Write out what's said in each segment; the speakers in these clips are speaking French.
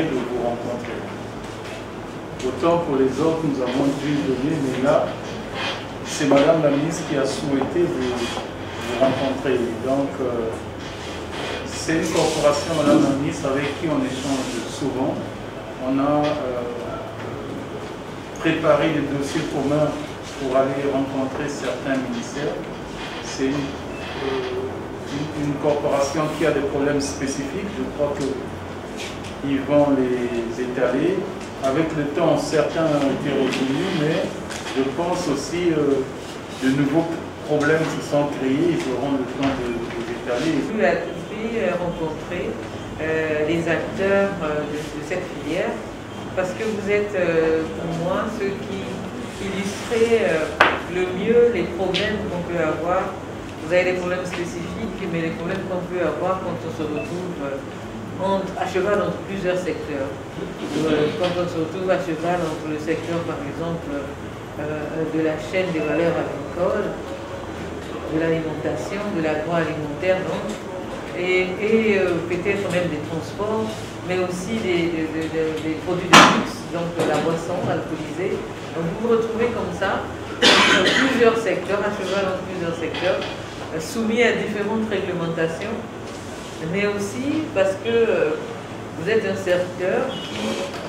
de vous rencontrer. Autant pour les autres, nous avons dû donner, mais là, c'est Madame la ministre qui a souhaité vous rencontrer. Donc, c'est une corporation, Madame la ministre, avec qui on échange souvent. On a préparé des dossiers communs pour aller rencontrer certains ministères. C'est une corporation qui a des problèmes spécifiques. Je crois qu'ils vont les étaler. Avec le temps, certains ont été retenus, mais je pense aussi de nouveaux problèmes se sont créés. Ils auront le temps de les étaler. Vous avez rencontré les acteurs de cette filière parce que vous êtes pour moi ceux qui illustraient le mieux les problèmes qu'on peut avoir. Vous avez des problèmes spécifiques, mais les problèmes qu'on peut avoir quand on se retrouve à cheval entre plusieurs secteurs. Quand on se retrouve à cheval entre le secteur, par exemple, de la chaîne des valeurs agricoles, de l'alimentation, de l'agroalimentaire, donc, et peut-être même des transports, mais aussi des produits de luxe, donc la boisson alcoolisée. Donc vous vous retrouvez comme ça, dans plusieurs secteurs, à cheval dans plusieurs secteurs, soumis à différentes réglementations, mais aussi parce que vous êtes un secteur qui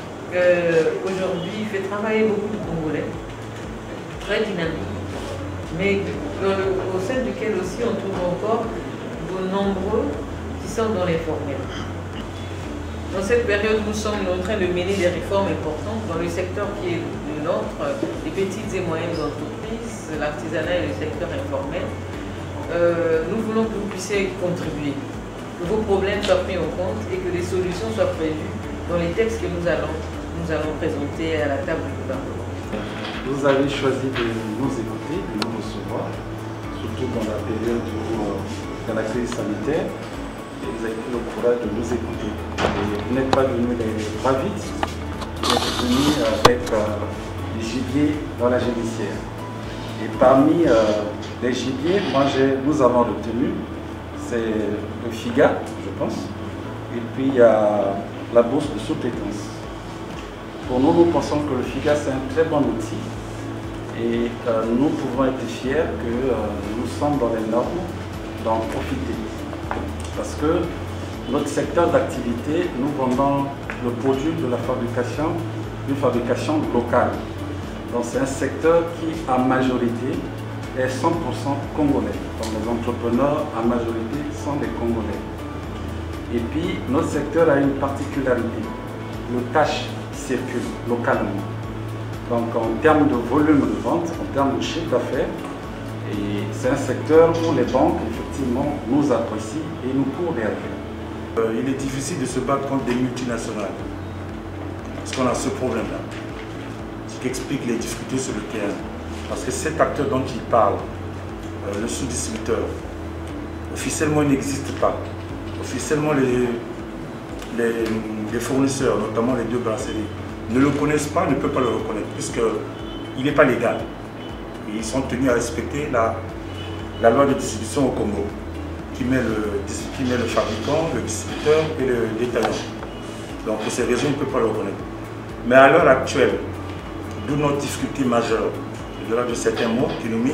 aujourd'hui fait travailler beaucoup de Congolais, très dynamique, mais au sein duquel aussi on trouve encore de nombreux qui sont dans l'informel. Dans cette période, nous sommes en train de mener des réformes importantes dans le secteur qui est le nôtre, les petites et moyennes entreprises, l'artisanat et le secteur informel. Nous voulons que vous puissiez contribuer, que vos problèmes soient pris en compte et que des solutions soient prévues dans les textes que nous allons présenter à la table du gouvernement. Vous avez choisi de nous écouter, de nous recevoir, surtout dans la période de la crise sanitaire. Et vous avez pris le courage de nous écouter. Et vous n'êtes pas venus les bras vides, vous êtes venus avec des gibiers dans la génicière. Et parmi les gibiers, nous avons retenu, c'est le FIGA, je pense, et puis il y a la bourse de sous-traitance. Pour nous, nous pensons que le FIGA, c'est un très bon outil et nous pouvons être fiers que nous sommes dans les normes d'en profiter. Parce que notre secteur d'activité, nous vendons le produit de la fabrication, une fabrication locale. Donc c'est un secteur qui, à majorité, est 100% congolais. Donc les entrepreneurs, à majorité, sont des Congolais. Et puis, notre secteur a une particularité. Le cash circule localement. Donc en termes de volume de vente, en termes de chiffre d'affaires, et c'est un secteur où les banques, effectivement, nous apprécient et nous courent derrière. Il est difficile de se battre contre des multinationales, parce qu'on a ce problème-là, ce qui explique les difficultés sur le terrain. Parce que cet acteur dont il parle, le sous-distributeur, officiellement il n'existe pas. Officiellement les fournisseurs, notamment les deux brasseries, ne le connaissent pas, ne peuvent pas le reconnaître, puisqu'il n'est pas légal. Et ils sont tenus à respecter la loi de distribution au Congo, qui met le fabricant, le distributeur et le détaillant. Donc pour ces raisons, ils ne peuvent pas le reconnaître. Mais à l'heure actuelle, d'où notre difficulté majeure, au-delà de certains mots qui nous minent,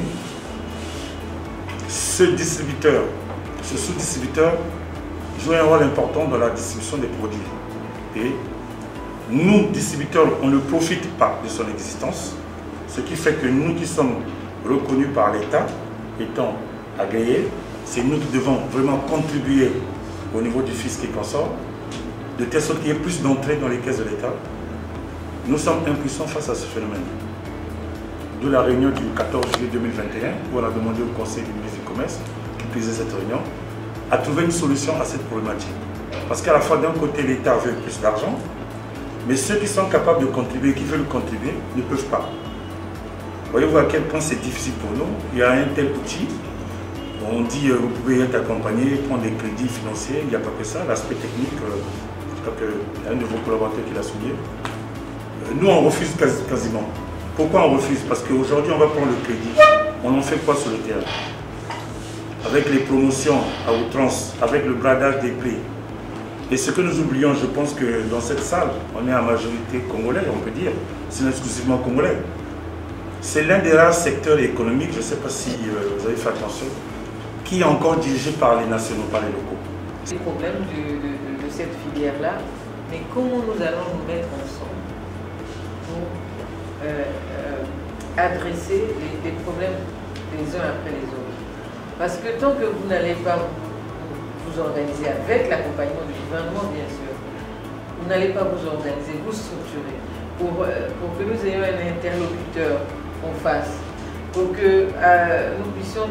ce distributeur, ce sous-distributeur joue un rôle important dans la distribution des produits. Et nous, distributeurs, on ne profite pas de son existence, ce qui fait que nous qui sommes reconnus par l'État, étant agréés, c'est nous qui devons vraiment contribuer au niveau du fisc et consort, de telle sorte qu'il y ait plus d'entrées dans les caisses de l'État. Nous sommes impuissants face à ce phénomène. D'où la réunion du 14 juillet 2021, où on a demandé au Conseil du ministre du Commerce, qui présidait cette réunion, à trouver une solution à cette problématique. Parce qu'à la fois, d'un côté, l'État veut plus d'argent, mais ceux qui sont capables de contribuer, qui veulent contribuer, ne peuvent pas. Voyez-vous à quel point c'est difficile pour nous. Il y a un tel outil, on dit vous pouvez être accompagné, prendre des crédits financiers, il n'y a pas que ça, l'aspect technique, je crois qu'il y a un de vos collaborateurs qui l'a souligné. Nous, on refuse quasiment. Pourquoi on refuse? Parce qu'aujourd'hui, on va prendre le crédit. On en fait quoi sur le terrain? Avec les promotions à outrance, avec le bradage des prix, Et ce que nous oublions, je pense que dans cette salle, on est en majorité congolais, on peut dire, c'est exclusivement congolais. C'est l'un des rares secteurs économiques, je ne sais pas si vous avez fait attention, qui est encore dirigé par les nationaux, par les locaux. C'est le problème de cette filière-là, mais comment nous allons nous mettre ensemble pour adresser les problèmes les uns après les autres? Parce que tant que vous n'allez pas vous organiser avec l'accompagnement du gouvernement, bien sûr, vous n'allez pas vous organiser, vous structurer, pour que nous ayons un interlocuteur en face, pour que nous puissions,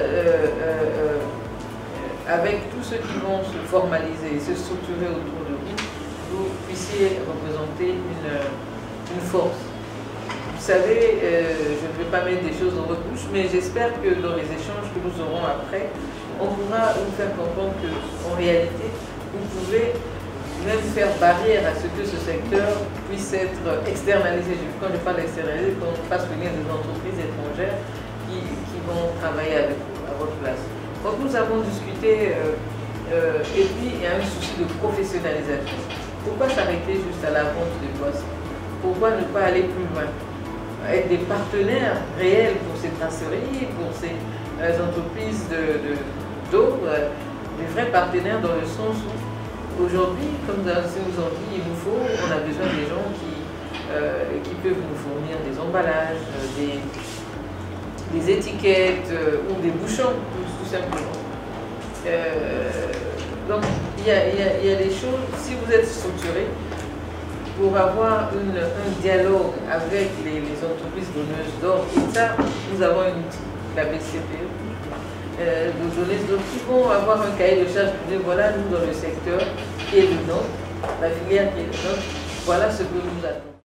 avec tous ceux qui vont se formaliser, se structurer autour de vous puissiez représenter une force. Vous savez, je ne vais pas mettre des choses dans votre bouche, mais j'espère que dans les échanges que nous aurons après, on pourra vous faire comprendre qu'en réalité, vous pouvez même faire barrière à ce que ce secteur puisse être externalisé. Quand je parle d'externaliser, qu'on fasse venir des entreprises étrangères qui vont travailler avec vous, à votre place. Donc nous avons discuté, et puis il y a un souci de professionnalisation. Pourquoi s'arrêter juste à la vente de postes? Pourquoi ne pas aller plus loin? Être des partenaires réels pour ces traceries, pour ces entreprises d'eau, des vrais partenaires dans le sens où aujourd'hui, comme nous avons dit, on a besoin des gens qui peuvent nous fournir des emballages, des étiquettes ou des bouchons, tout simplement. Donc il y a des choses, si vous êtes structuré, pour avoir un dialogue avec les entreprises donneuses d'ordre, et ça, nous avons un outil, la BCPE, de donneuses d'ordre qui vont avoir un cahier de charge pour dire voilà, nous dans le secteur qui est le nôtre, la filière qui est le nôtre, voilà ce que nous attendons.